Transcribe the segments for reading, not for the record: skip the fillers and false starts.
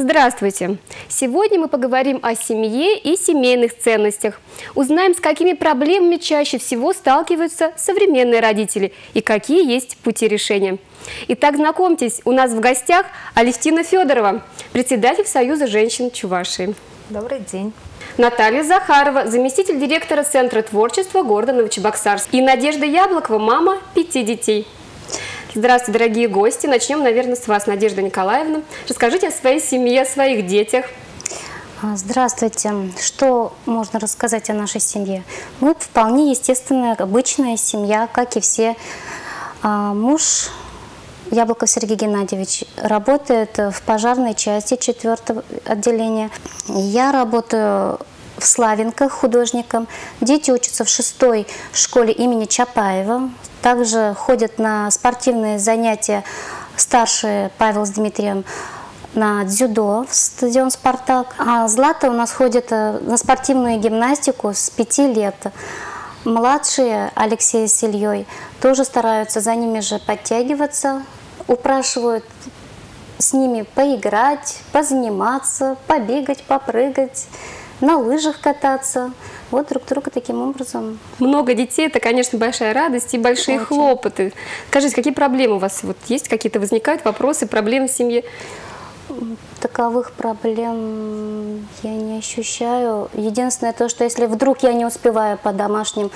Здравствуйте! Сегодня мы поговорим о семье и семейных ценностях. Узнаем, с какими проблемами чаще всего сталкиваются современные родители и какие есть пути решения. Итак, знакомьтесь, у нас в гостях Алевтина Федорова, председатель Союза женщин Чувашии. Добрый день. Наталья Захарова, заместитель директора Центра творчества города Новочебоксарск. И Надежда Яблокова, мама 5 детей. Здравствуйте, дорогие гости. Начнем, наверное, с вас, Надежда Николаевна. Расскажите о своей семье, о своих детях. Здравствуйте. Что можно рассказать о нашей семье? Мы вполне естественная, обычная семья, как и все. Муж Яблоков Сергей Геннадьевич работает в пожарной части 4-го отделения. Я работаю в Славенках художником. Дети учатся в 6-й школе имени Чапаева. Также ходят на спортивные занятия старшие Павел с Дмитрием на дзюдо в стадион «Спартак». А Злата у нас ходит на спортивную гимнастику с 5 лет. Младшие Алексей с Ильей тоже стараются за ними же подтягиваться, упрашивают с ними поиграть, позаниматься, побегать, попрыгать, на лыжах кататься. Вот друг друга таким образом. Много детей – это, конечно, большая радость и большие хлопоты. Скажите, какие проблемы у вас есть? Какие-то возникают вопросы, проблемы в семье? Таковых проблем я не ощущаю. Единственное то, что если вдруг я не успеваю по домашним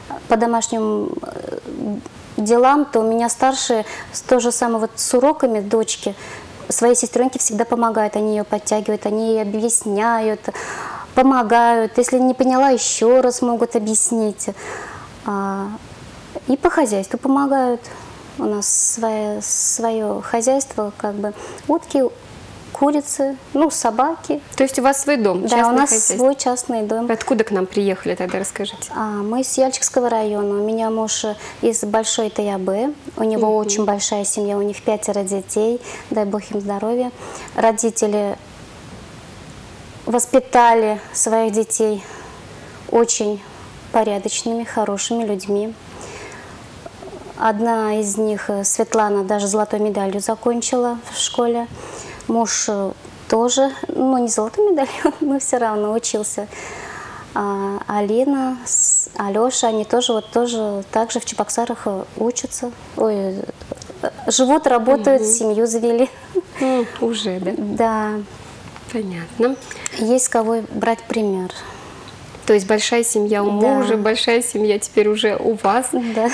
делам, то у меня старшие то же самое вот с уроками дочки своей сестренке всегда помогают. Они ее подтягивают, они ей объясняют, помогают. Если не поняла, еще раз могут объяснить. И по хозяйству помогают. У нас свое хозяйство, как бы утки, курицы, собаки. То есть у вас свой дом? Да, у нас свой частный дом. Откуда к нам приехали, тогда расскажите? Мы из Яльчикского района. У меня муж из Большой Таябы. У него очень большая семья, у них 5 детей. Дай бог им здоровья. Родители воспитали своих детей очень порядочными, хорошими людьми. Одна из них, Светлана, даже золотой медалью закончила в школе. Муж тоже, не золотой медалью, но все равно учился. Алина, Алеша, они тоже также в Чебоксарах учатся. Живут, работают, семью завели. Уже, да? Да. Понятно. Есть с кого брать пример. То есть большая семья у мужа, большая семья теперь уже у вас. Да.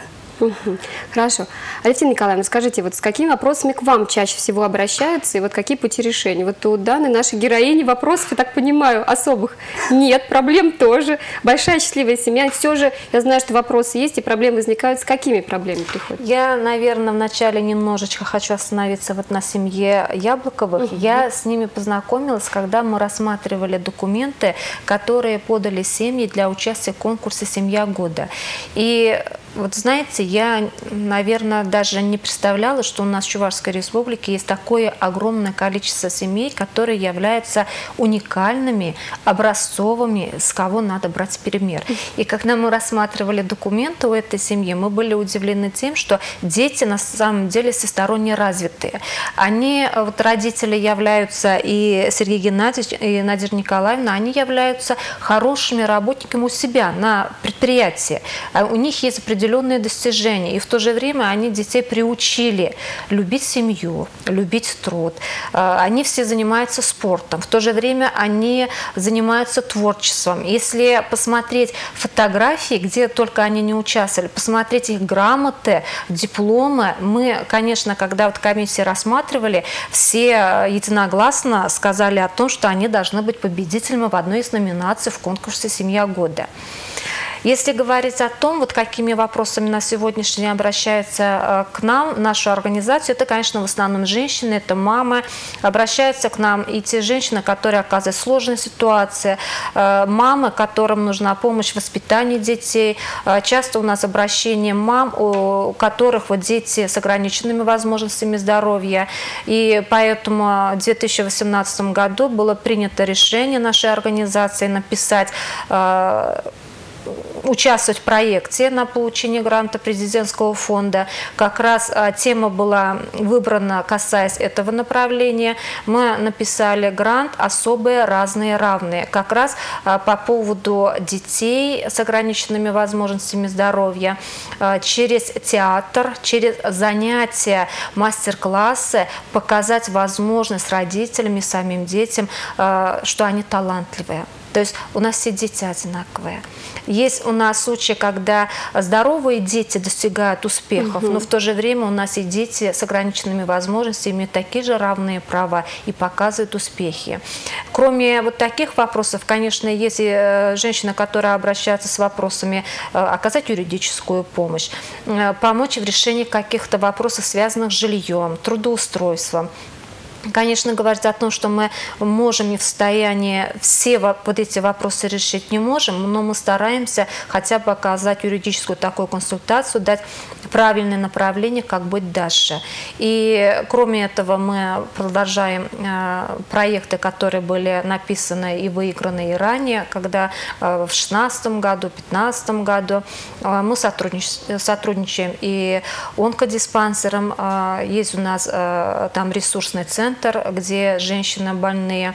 Хорошо. Алевтина Николаевна, скажите, вот с какими вопросами к вам чаще всего обращаются и вот какие пути решения? Вот у данной нашей героини вопросов, я так понимаю, особых нет, проблем тоже. Большая счастливая семья. Все же я знаю, что вопросы есть и проблемы возникают. С какими проблемами приходят? Я, наверное, вначале немножечко хочу остановиться вот на семье Яблоковых. Я с ними познакомилась, когда мы рассматривали документы, которые подали семьи для участия в конкурсе «Семья года». И вот знаете, я, наверное, даже не представляла, что у нас в Чувашской республике есть такое огромное количество семей, которые являются уникальными, образцовыми, с кого надо брать пример. И когда мы рассматривали документы у этой семьи, мы были удивлены тем, что дети на самом деле всесторонне развитые. Родители являются, и Сергей Геннадьевич, и Надежда Николаевна, они являются хорошими работниками у себя на предприятии. У них есть определенные достижения, и в то же время они детей приучили любить семью, любить труд. Они все занимаются спортом, в то же время они занимаются творчеством. Если посмотреть фотографии, где только они не участвовали, посмотреть их грамоты, дипломы, мы, конечно, когда вот комиссии рассматривали, все единогласно сказали о том, что они должны быть победителями в одной из номинаций в конкурсе «Семья года». Если говорить о том, вот какими вопросами на сегодняшний день обращаются к нам, в нашу организацию, это, конечно, в основном женщины, это мамы. Обращаются к нам и те женщины, которые оказываются в сложной ситуации, мамы, которым нужна помощь в воспитании детей. Часто у нас обращение мам, у которых дети с ограниченными возможностями здоровья. И поэтому в 2018 году было принято решение нашей организации написать участвовать в проекте на получение гранта президентского фонда. Как раз тема была выбрана, касаясь этого направления. Мы написали грант «Особые, разные, равные». Как раз по поводу детей с ограниченными возможностями здоровья. Через театр, через занятия, мастер-классы показать возможность родителям и самим детям, что они талантливые. То есть у нас все дети одинаковые. Есть у нас случаи, когда здоровые дети достигают успехов, но в то же время у нас и дети с ограниченными возможностями имеют такие же равные права и показывают успехи. Кроме вот таких вопросов, конечно, есть и женщина, которая обращается с вопросами оказать юридическую помощь, помочь в решении каких-то вопросов, связанных с жильем, трудоустройством. Конечно, говорить о том, что мы можем не в состоянии все вот эти вопросы решить не можем, но мы стараемся хотя бы оказать юридическую такую консультацию, дать правильное направление, как быть дальше. И кроме этого мы продолжаем проекты, которые были написаны и выиграны и ранее, когда в 2016 году, в 2015 году мы сотрудничаем и онкодиспансером, есть у нас там ресурсный центр, где женщины больные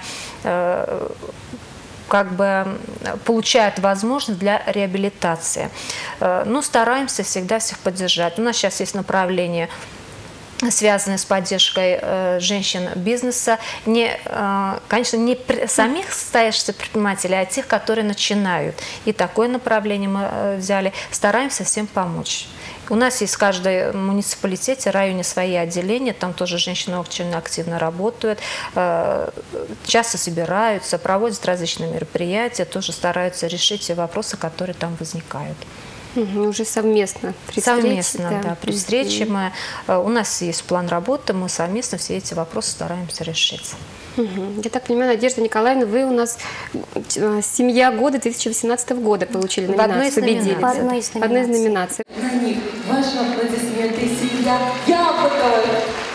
как бы получают возможность для реабилитации. Но стараемся всегда всех поддержать. У нас сейчас есть направление, связанные с поддержкой женщин бизнеса, конечно, не самих состоявшихся предпринимателей, а тех, которые начинают. И такое направление мы взяли. Стараемся всем помочь. У нас есть в каждой муниципалитете, районе свои отделения, там тоже женщины очень активно работают, часто собираются, проводят различные мероприятия, тоже стараются решить все вопросы, которые там возникают. Уже совместно при встрече. Совместно, да, при встрече у нас есть план работы, мы совместно все эти вопросы стараемся решить. Я так понимаю, Надежда Николаевна, вы у нас «Семья года» 2018 года получили номинацию победителя. В одной из номинаций. На них ваши аплодисменты, семья Яблоковых.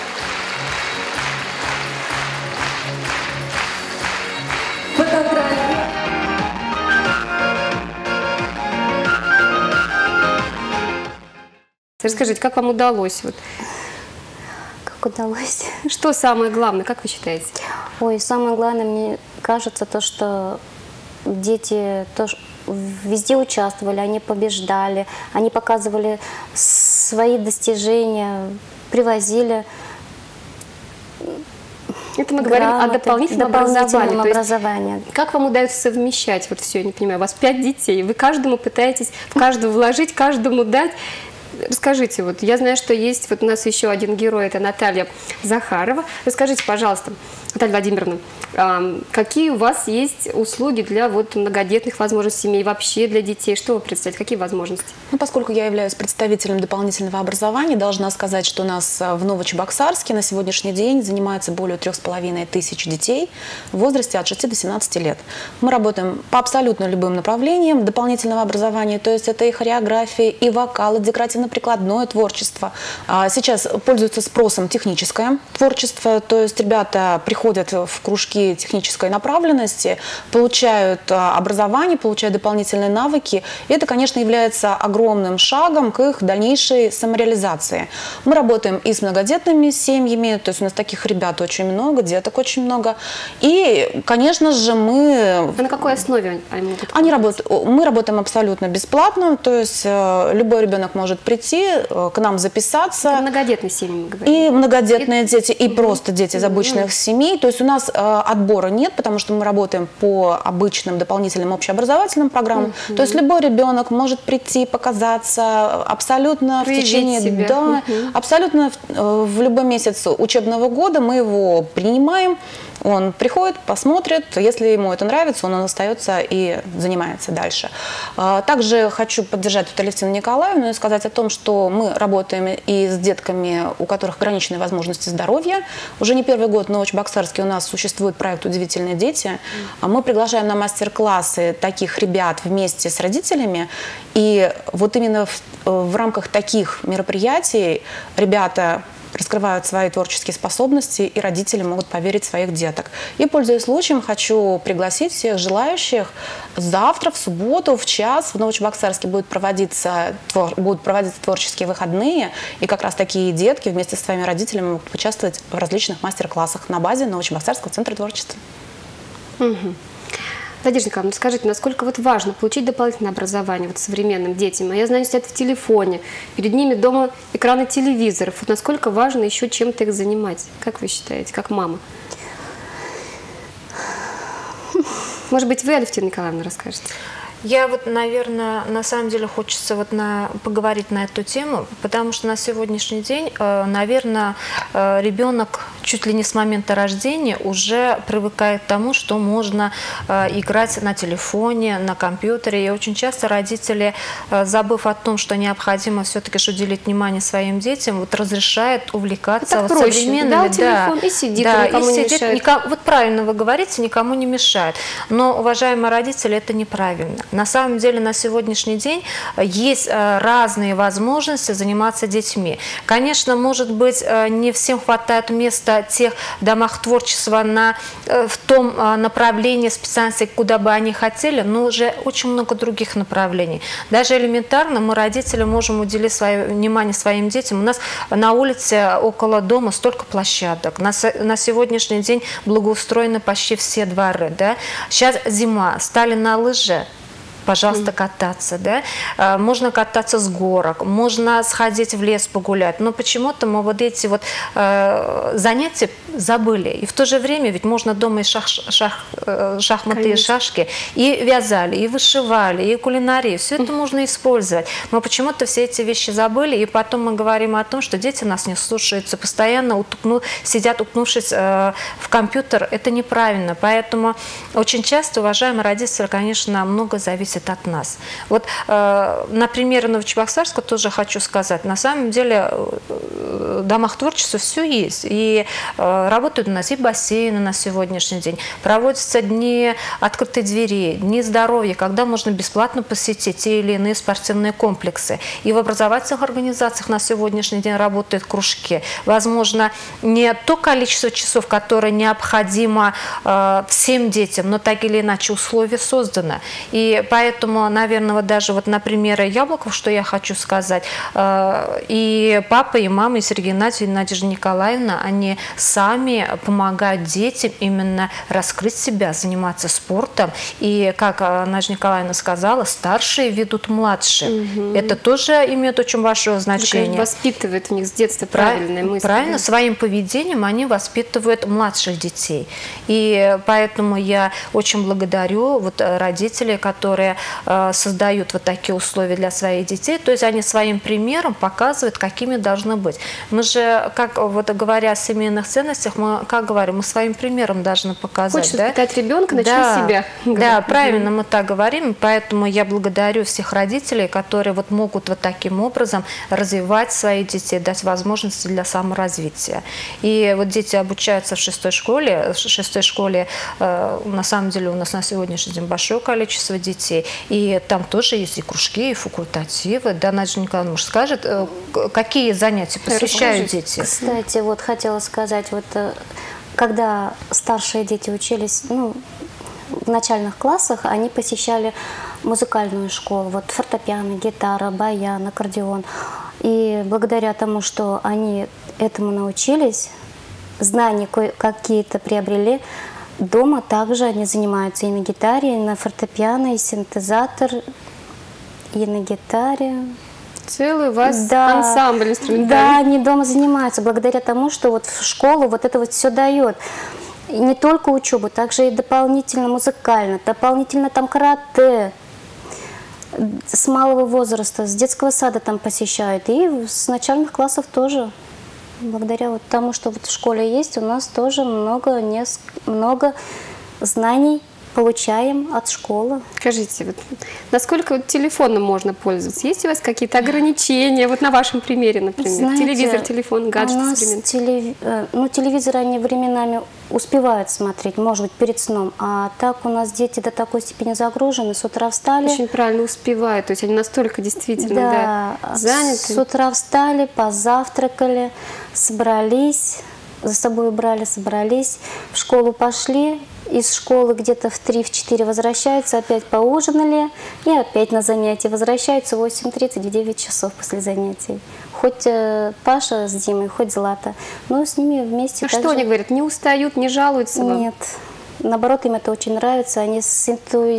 Фотография. Расскажите, как вам удалось? Как удалось? Что самое главное, как вы считаете? Ой, самое главное, мне кажется, то, что дети тоже везде участвовали, они побеждали, они показывали свои достижения, привозили. Это мы говорим о дополнительном образовании. Как вам удается совмещать вот все, я не понимаю, у вас 5 детей, вы каждому пытаетесь, в каждого вложить, каждому дать. Расскажите, вот я знаю, что есть вот у нас еще один герой, это Наталья Захарова. Расскажите, пожалуйста, Наталья Владимировна, какие у вас есть услуги для вот многодетных, возможно, семей, вообще для детей? Что вы представляете, какие возможности? Ну, поскольку я являюсь представителем дополнительного образования, должна сказать, что у нас в Новочебоксарске на сегодняшний день занимается более 3500 детей в возрасте от 6 до 17 лет. Мы работаем по абсолютно любым направлениям дополнительного образования, то есть это и хореография, и вокал, и декоративно-прикладное творчество. Сейчас пользуется спросом техническое творчество, то есть ребята приходят в кружки технической направленности, получают образование, получают дополнительные навыки. И это, конечно, является огромным шагом к их дальнейшей самореализации. Мы работаем и с многодетными семьями, то есть у нас таких ребят очень много, деток очень много. И, конечно же, мы... А на какой основе они могут? Мы работаем абсолютно бесплатно, то есть любой ребенок может прийти, к нам записаться. Это многодетные семьи, мы говорим. И многодетные дети, и просто дети из обычных семей. То есть у нас отбора нет, потому что мы работаем по обычным дополнительным общеобразовательным программам. То есть любой ребенок может прийти, показаться абсолютно проявить в течение, себя. Да, абсолютно в любой месяц учебного года мы его принимаем. Он приходит, посмотрит, если ему это нравится, он остается и занимается дальше. Также хочу поддержать Алевтину Николаевну и сказать о том, что мы работаем и с детками, у которых ограниченные возможности здоровья. Уже не первый год в Новочебоксарске у нас существует проект «Удивительные дети». Мы приглашаем на мастер-классы таких ребят вместе с родителями. И вот именно в рамках таких мероприятий ребята раскрывают свои творческие способности, и родители могут поверить в своих деток. И, пользуясь случаем, хочу пригласить всех желающих. Завтра, в субботу, в час в Новочебоксарске будут проводиться творческие выходные, и как раз такие детки вместе со своими родителями могут участвовать в различных мастер-классах на базе Новочебоксарского центра творчества. Надежда Николаевна, скажите, насколько вот важно получить дополнительное образование вот современным детям? А я знаю, сидят в телефоне, перед ними дома экраны телевизоров. Вот насколько важно еще чем-то их занимать? Как вы считаете, как мама? Может быть, вы, Алевтина Николаевна, расскажете? Я вот, наверное, на самом деле хочется вот поговорить на эту тему, потому что на сегодняшний день, наверное, ребенок чуть ли не с момента рождения уже привыкает к тому, что можно играть на телефоне, на компьютере. И очень часто родители, забыв о том, что необходимо все-таки уделить внимание своим детям, вот разрешают увлекаться вот современными. Дал телефон и сидит, никому не мешает. Вот правильно вы говорите, никому не мешает. Но, уважаемые родители, это неправильно. На самом деле на сегодняшний день есть разные возможности заниматься детьми. Конечно, может быть, не всем хватает места в тех домах творчества в том направлении специальности, куда бы они хотели, но уже очень много других направлений. Даже элементарно мы, родители, можем уделить свое внимание своим детям. У нас на улице около дома столько площадок. На сегодняшний день благоустроены почти все дворы. Да? Сейчас зима, стали на лыжи. Пожалуйста, кататься, да? Можно кататься с горок, можно сходить в лес погулять, но почему-то мы вот эти вот занятия забыли. И в то же время ведь можно дома и шахматы, и шашки, и вязали, и вышивали, и кулинарию, все это можно использовать. Мы почему-то все эти вещи забыли, и потом мы говорим о том, что дети нас не слушаются, постоянно сидят, уткнувшись в компьютер. Это неправильно, поэтому очень часто, уважаемые родители, конечно, много зависит от нас. Вот на примере Новочебоксарска тоже хочу сказать, на самом деле в домах творчества все есть. И работают у нас и бассейны на сегодняшний день, проводятся дни открытой двери, дни здоровья, когда можно бесплатно посетить те или иные спортивные комплексы. И в образовательных организациях на сегодняшний день работают кружки. Возможно, не то количество часов, которое необходимо всем детям, но так или иначе условия созданы. И поэтому, наверное, вот даже вот на примере Яблоков, что я хочу сказать, и папа, и мама, и Сергей Геннадьевич, и Надежда Николаевна, они сами помогают детям именно раскрыть себя, заниматься спортом. И, как Надежда Николаевна сказала, старшие ведут младших. Это тоже имеет очень большое значение. Воспитывает в них с детства правильные мысли. Правильно, своим поведением они воспитывают младших детей. И поэтому я очень благодарю вот родителей, которые создают вот такие условия для своих детей. То есть они своим примером показывают, какими должны быть. Мы же, как вот говоря о семейных ценностях, мы, как говорим, мы своим примером должны показать. Хочешь воспитать ребенка, начни с себя. Да, правильно мы так говорим. Поэтому я благодарю всех родителей, которые вот могут вот таким образом развивать своих детей, дать возможности для саморазвития. И вот дети обучаются в 6-й школе. В 6-й школе на самом деле у нас на сегодняшний день большое количество детей. И там тоже есть и кружки, и факультативы. Да, Надежда Николаевна, может, скажет, какие занятия посещают дети? Кстати, вот хотела сказать, вот когда старшие дети учились, в начальных классах, они посещали музыкальную школу, вот фортепиано, гитара, баян, аккордеон. И благодаря тому, что они этому научились, знания какие-то приобрели, дома также они занимаются и на гитаре, и на фортепиано, и синтезатор, и на гитаре. Целый у вас ансамбль инструментальный. Да, они дома занимаются благодаря тому, что вот в школу вот это вот все дает. И не только учебу, также и дополнительно музыкально, дополнительно там карате. С малого возраста, с детского сада там посещают. И с начальных классов тоже. Благодаря вот тому, что вот в школе есть, у нас тоже много знаний получаем от школы. Скажите, вот, насколько вот телефоном можно пользоваться? Есть у вас какие-то ограничения? Вот на вашем примере, например. Знаете, телевизор, телефон, гаджеты современные. Телевизоры, они временами успевают смотреть, может быть, перед сном. А так у нас дети до такой степени загружены, с утра встали. Очень правильно успевают, то есть они настолько действительно заняты. С утра встали, позавтракали, собрались, за собой убрали, собрались, в школу пошли, из школы где-то в 3-4 возвращаются, опять поужинали и опять на занятия возвращаются в 8:30, в 9 часов после занятий. Хоть Паша с Димой, хоть Злата, но с ними вместе. А что они говорят, не устают, не жалуются вам? Нет, наоборот, им это очень нравится, они с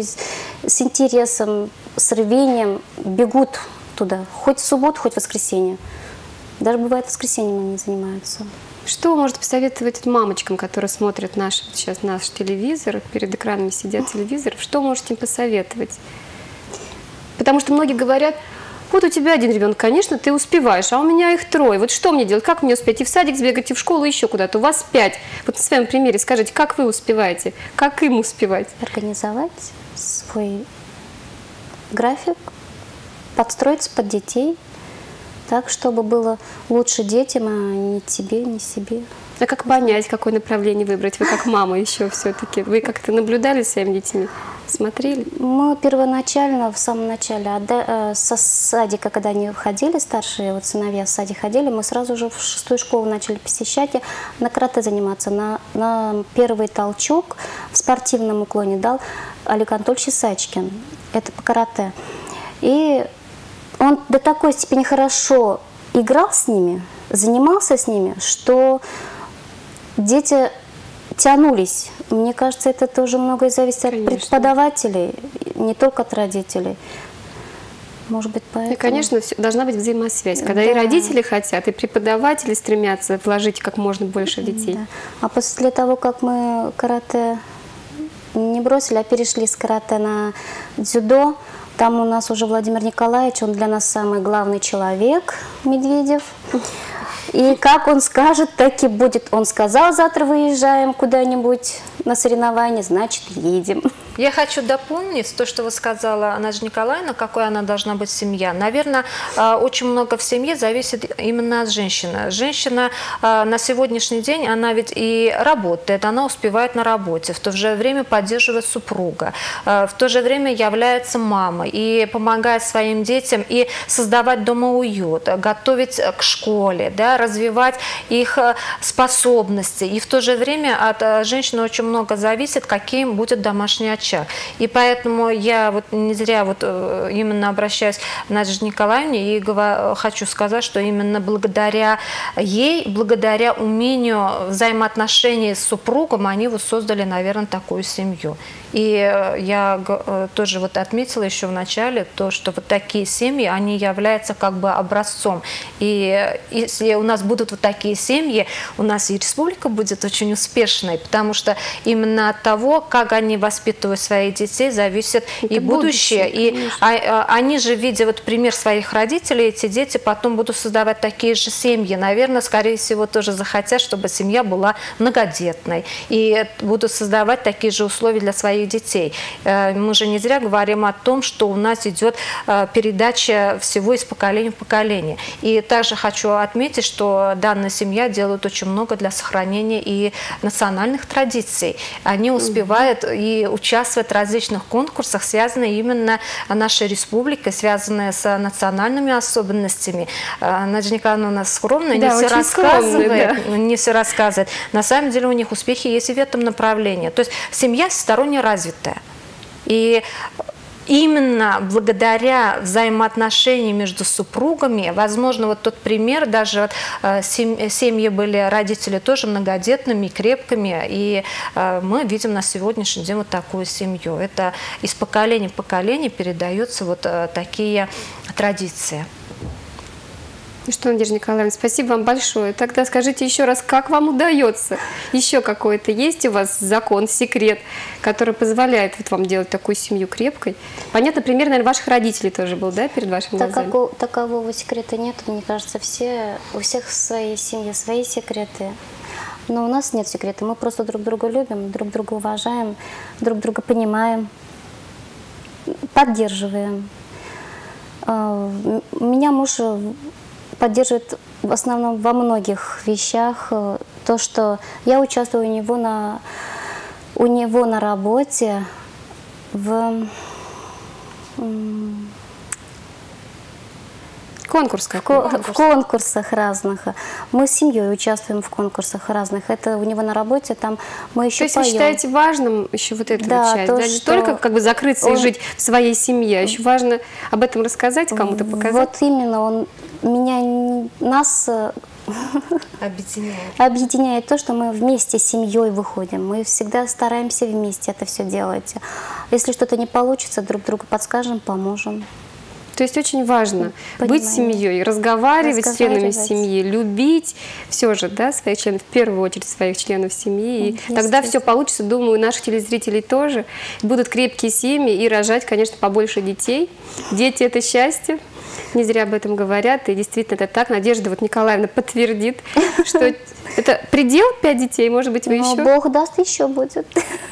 интересом, с рвением бегут туда, хоть в субботу, хоть в воскресенье. Даже бывает в воскресенье они занимаются. Что вы можете посоветовать мамочкам, которые смотрят сейчас наш телевизор, перед экранами сидят телевизор, что можете им посоветовать? Потому что многие говорят, вот у тебя один ребенок, конечно, ты успеваешь, а у меня их 3. Вот что мне делать? Как мне успеть? И в садик сбегать, и в школу, еще куда-то. У вас 5. Вот на своем примере скажите, как вы успеваете? Как им успевать? Организовать свой график, подстроиться под детей, так, чтобы было лучше детям, а не тебе, не себе. А как понять, какое направление выбрать? Вы как мама еще все-таки. Вы как-то наблюдали за своими детьми? Смотрели? Мы первоначально, в самом начале, со садика, когда они ходили, старшие вот сыновья в садик ходили, мы сразу же в 6-ю школу начали посещать и на карате заниматься. На первый толчок в спортивном уклоне дал Олег Анатольевич Сачкин. Это по карате. И он до такой степени хорошо играл с ними, занимался с ними, что дети тянулись. Мне кажется, это тоже многое зависит от преподавателей, не только от родителей. Может быть, поэтому... И, конечно, должна быть взаимосвязь, когда и родители хотят, и преподаватели стремятся вложить как можно больше детей. Да. А после того, как мы карате не бросили, а перешли с карате на дзюдо, там у нас уже Владимир Николаевич, он для нас самый главный человек, Медведев. И как он скажет, так и будет. Он сказал, завтра выезжаем куда-нибудь на соревнования, значит, едем. Я хочу дополнить то, что вы сказала, Надежда Николаевна, какой она должна быть семья. Наверное, очень много в семье зависит именно от женщины. Женщина на сегодняшний день, она ведь и работает, она успевает на работе, в то же время поддерживает супруга, в то же время является мамой и помогает своим детям и создавать дома уют, готовить к школе, да, развивать их способности. И в то же время от женщины очень много зависит, каким будет домашний очаг. И поэтому я вот не зря вот именно обращаюсь к Надежде Николаевне и хочу сказать, что именно благодаря ей, благодаря умению взаимоотношений с супругом, они вот создали, наверное, такую семью. И я тоже вот отметила еще в начале то, что вот такие семьи, они являются как бы образцом. И если у нас будут вот такие семьи, у нас и республика будет очень успешной, потому что именно от того, как они воспитывают своих детей, зависит и будущее. И они же, видя вот пример своих родителей, эти дети потом будут создавать такие же семьи. Наверное, скорее всего, тоже захотят, чтобы семья была многодетной. И будут создавать такие же условия для своих детей. Мы же не зря говорим о том, что у нас идет передача всего из поколения в поколение. И также хочу отметить, что данная семья делает очень много для сохранения и национальных традиций. Они успевают и участвовать в различных конкурсах, связанных именно с нашей республикой, связанные с национальными особенностями. Надежда Николаевна у нас скромная, не все рассказывает, не все рассказывает. На самом деле у них успехи есть и в этом направлении. То есть семья всесторонне развитая. И именно благодаря взаимоотношениям между супругами, возможно, вот тот пример, даже вот, семьи были, родители тоже многодетными, крепкими, и мы видим на сегодняшний день вот такую семью. Это из поколения в поколение передаются вот такие традиции. Ну что, Надежда Николаевна, спасибо вам большое. Тогда скажите еще раз, как вам удается? Еще какой-то есть у вас закон, секрет, который позволяет вот вам делать такую семью крепкой? Понятно, пример, наверное, ваших родителей тоже был, да, перед вашими глазами? Такового секрета нет. Мне кажется, у всех в своей семье свои секреты. Но у нас нет секрета. Мы просто друг друга любим, друг друга уважаем, друг друга понимаем, поддерживаем. Меня муж поддерживает в основном во многих вещах. То, то, что я участвую у него на работе в конкурсах разных. Мы с семьей участвуем в конкурсах разных. Это у него на работе, там мы еще поем. То есть вы считаете важным еще вот эту часть? То, да? Не только как бы закрыться и жить в своей семье, а еще важно об этом рассказать, кому-то показать? Вот именно, нас объединяет то, что мы вместе с семьей выходим. Мы всегда стараемся вместе это все делать. Если что-то не получится, друг другу подскажем, поможем. То есть очень важно быть семьей, разговаривать с членами семьи, любить все же, да, своих членов, в первую очередь своих членов семьи. И тогда все получится, думаю, у наших телезрителей тоже. Будут крепкие семьи и рожать, конечно, побольше детей. Дети – это счастье. Не зря об этом говорят, и действительно это так. Надежда вот Николаевна подтвердит, что это предел 5 детей, может быть, вы еще? Бог даст, еще будет.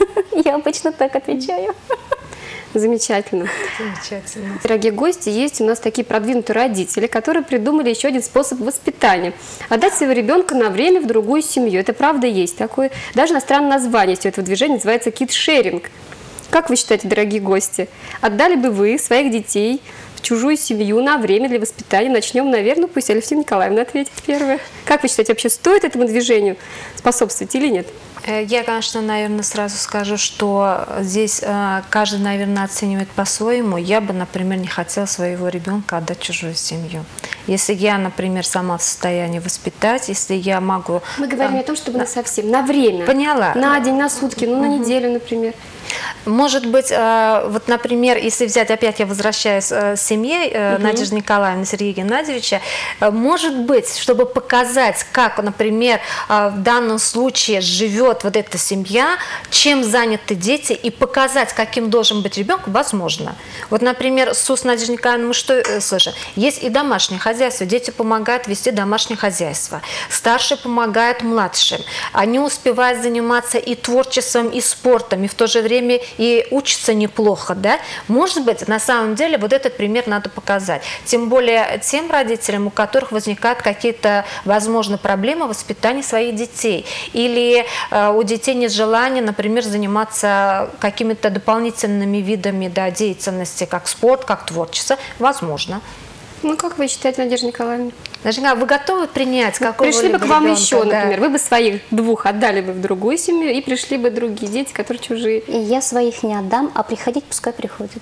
Я обычно так отвечаю. Замечательно. Замечательно. Дорогие гости, есть у нас такие продвинутые родители, которые придумали еще один способ воспитания. Отдать своего ребенка на время в другую семью. Это правда есть такое. Даже иностранное название этого движения называется кидшеринг. Как вы считаете, дорогие гости, отдали бы вы своих детей в чужую семью на время для воспитания? Начнем, наверное, пусть Алевтина Николаевна ответит первая. Как вы считаете, вообще стоит этому движению способствовать или нет? Я, конечно, наверное, сразу скажу, что здесь каждый, наверное, оценивает по-своему. Я бы, например, не хотела своего ребенка отдать в чужую семью. Если я, например, сама в состоянии воспитать, если я могу... Мы говорим не о том, чтобы на совсем, на время. Поняла. На день, на сутки, ну, на неделю, например. Может быть, вот, например, если взять, опять я возвращаюсь к семье Надежды Николаевны, Сергея Геннадьевича, может быть, чтобы показать, как, например, в данном случае живет вот эта семья, чем заняты дети, и показать, каким должен быть ребенок, возможно. Вот, например, с уст Надежды Николаевны мы что слышим? Есть и домашнее хозяйство, дети помогают вести домашнее хозяйство, старшие помогают младшим, они успевают заниматься и творчеством, и спортом, и в то же время и учатся неплохо, да? Может быть, на самом деле вот этот пример надо показать. Тем более тем родителям, у которых возникают какие-то, возможно, проблемы в воспитании своих детей. Или у детей нет желания, например, заниматься какими-то дополнительными видами, да, деятельности, как спорт, как творчество. Возможно. Ну, как вы считаете, Надежда Николаевна? Надежда Николаевна, вы готовы принять какого-либо Пришли бы к вам ребенка, еще, да? например, вы бы своих двух отдали бы в другую семью, и пришли бы другие дети, которые чужие. И я своих не отдам, а приходить пускай приходят.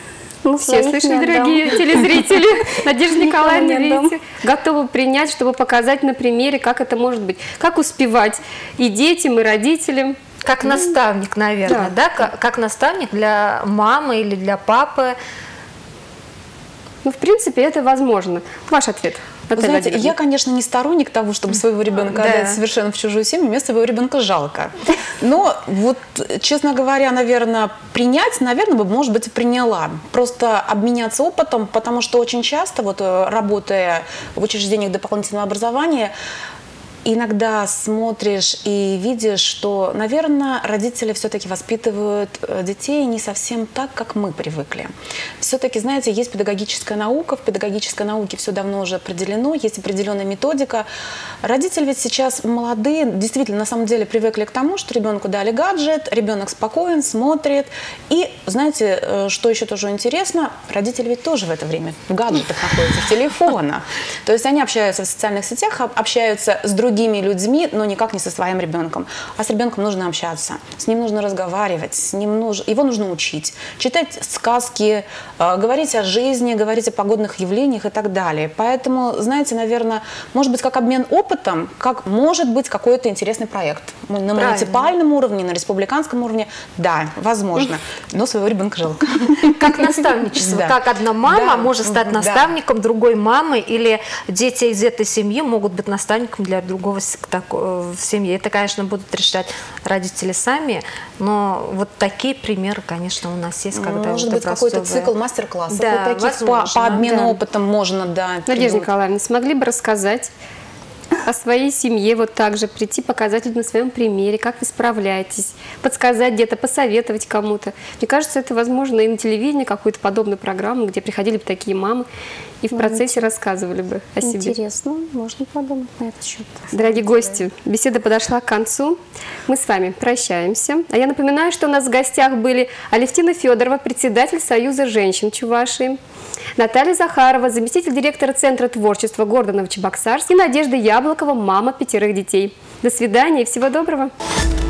Все слышали, дорогие телезрители? Надежда Николаевна, видите, готова принять, чтобы показать на примере, как это может быть. Как успевать и детям, и родителям. Как наставник, наверное, да? Как наставник для мамы или для папы. Ну, в принципе, это возможно. Ваш ответ. Знаете, я, конечно, не сторонник того, чтобы своего ребенка отдать совершенно в чужую семью, мне своего ребенка жалко. Но вот, честно говоря, наверное, принять, наверное, бы, может быть, и приняла. Просто обменяться опытом, потому что очень часто, вот, работая в учреждениях дополнительного образования, иногда смотришь и видишь, что, наверное, родители все-таки воспитывают детей не совсем так, как мы привыкли. Все-таки, знаете, есть педагогическая наука, в педагогической науке все давно уже определено, есть определенная методика. Родители ведь сейчас молодые, действительно, на самом деле привыкли к тому, что ребенку дали гаджет, ребенок спокоен, смотрит. И, знаете, что еще тоже интересно, родители ведь тоже в это время в гаджетах находятся, в телефонах. То есть они общаются в социальных сетях, общаются с другими людьми, но никак не со своим ребенком. А с ребенком нужно общаться, с ним нужно разговаривать, его нужно учить, читать сказки, говорить о жизни, говорить о погодных явлениях и так далее. Поэтому, знаете, наверное, может быть, как обмен опытом, как может быть какой-то интересный проект. На муниципальном уровне, на республиканском уровне, да, возможно, но своего ребенка жалко. Как наставничество, как одна мама может стать наставником другой мамы, или дети из этой семьи могут быть наставником для другого в семье. Это, конечно, будут решать родители сами, но вот такие примеры, конечно, у нас есть, когда может быть, какой-то цикл мастер-классов, вот таких по обмену опытом можно, да. Надежда Николаевна, смогли бы рассказать о своей семье вот так же, прийти, показать людям на своем примере, как вы справляетесь, подсказать где-то, посоветовать кому-то. Мне кажется, это возможно и на телевидении, какую-то подобную программу, где приходили бы такие мамы и в процессе рассказывали бы о себе. Интересно, можно подумать на этот счет. Дорогие гости, беседа подошла к концу. Мы с вами прощаемся. А я напоминаю, что у нас в гостях были Алевтина Федорова, председатель Союза женщин Чувашии, Наталья Захарова, заместитель директора Центра творчества города Новочебоксарск, и Надежда Яблокова, мама 5 детей. До свидания и всего доброго.